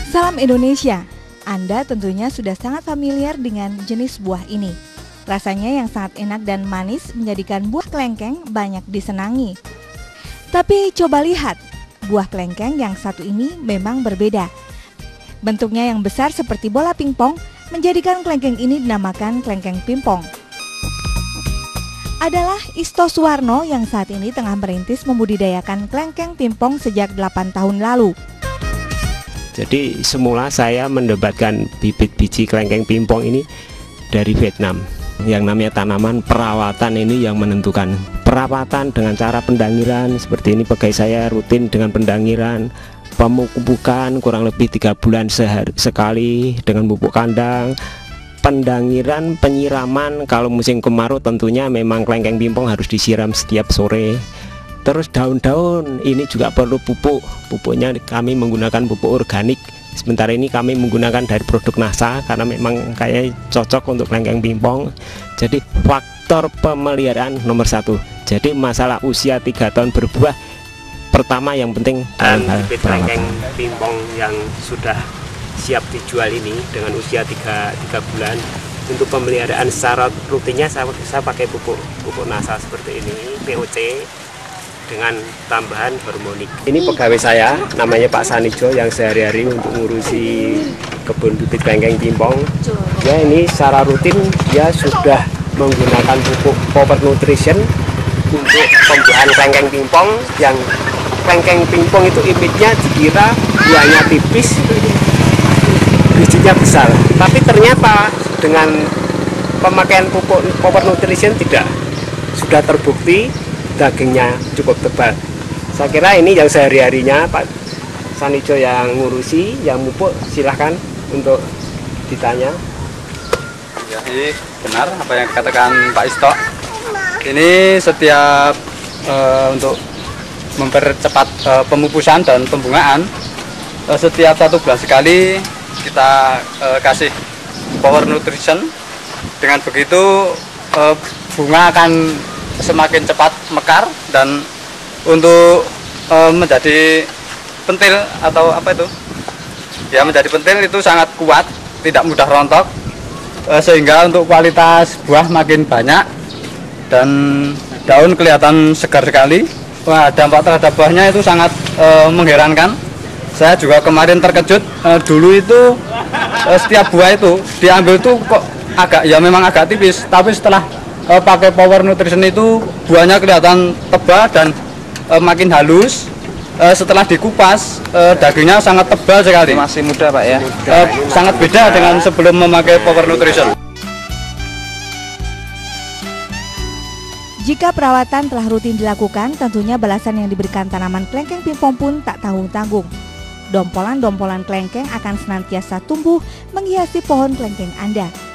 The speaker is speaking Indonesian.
Salam Indonesia, Anda tentunya sudah sangat familiar dengan jenis buah ini. Rasanya yang sangat enak dan manis menjadikan buah kelengkeng banyak disenangi. Tapi coba lihat, buah kelengkeng yang satu ini memang berbeda. Bentuknya yang besar seperti bola pingpong menjadikan kelengkeng ini dinamakan kelengkeng pingpong. Adalah Isto Suwarno yang saat ini tengah merintis membudidayakan kelengkeng pingpong sejak 8 tahun lalu. Jadi semula saya mendapatkan bibit biji kelengkeng pingpong ini dari Vietnam. Yang namanya tanaman perawatan ini yang menentukan. Perawatan dengan cara pendangiran seperti ini, pegai saya rutin dengan pendangiran, pemupukan kurang lebih 3 bulan sekali dengan pupuk kandang, pendangiran, penyiraman. Kalau musim kemarau tentunya memang kelengkeng pingpong harus disiram setiap sore. Terus daun-daun ini juga perlu pupuk. Pupuknya kami menggunakan pupuk organik. Sementara ini kami menggunakan dari produk NASA karena memang kayak cocok untuk kelengkeng pingpong. Jadi faktor pemeliharaan nomor 1. Jadi masalah usia 3 tahun berbuah, pertama yang penting bibit kelengkeng pingpong yang sudah siap dijual ini dengan usia 3 bulan. Untuk pemeliharaan secara rutinnya saya pakai pupuk NASA seperti ini, POC dengan tambahan hormonik. Ini pegawai saya, namanya Pak Sanijo, yang sehari-hari untuk ngurusi kebun bibit kelengkeng pingpong. Ya, ini secara rutin dia sudah menggunakan pupuk Power Nutrition untuk pembuahan kelengkeng pingpong. Yang kelengkeng pingpong itu image-nya dikira buahnya tipis, bijinya besar. Tapi ternyata dengan pemakaian pupuk Power Nutrition tidak, sudah terbukti dagingnya cukup tebal. Saya kira ini yang sehari-harinya Pak Sanijo yang ngurusi, yang pupuk. Silahkan untuk ditanya. Ya, ini benar apa yang dikatakan Pak Isto. Ini setiap untuk mempercepat pemupusan dan pembungaan, setiap 1 bulan sekali kita kasih Power Nutrition. Dengan begitu bunga akan semakin cepat mekar, dan untuk menjadi pentil atau apa itu ya, menjadi pentil itu sangat kuat, tidak mudah rontok, sehingga untuk kualitas buah makin banyak dan daun kelihatan segar sekali. Wah, dampak terhadap buahnya itu sangat mengherankan. Saya juga kemarin terkejut, dulu itu setiap buah itu diambil tuh kok memang agak tipis, tapi setelah pakai Power Nutrition itu buahnya kelihatan tebal dan makin halus. Setelah dikupas dagingnya sangat tebal sekali. Masih muda Pak ya? Sangat beda dengan sebelum memakai Power Nutrition. Jika perawatan telah rutin dilakukan, tentunya balasan yang diberikan tanaman kelengkeng pingpong pun tak tanggung-tanggung. Dompolan-dompolan kelengkeng akan senantiasa tumbuh menghiasi pohon kelengkeng Anda.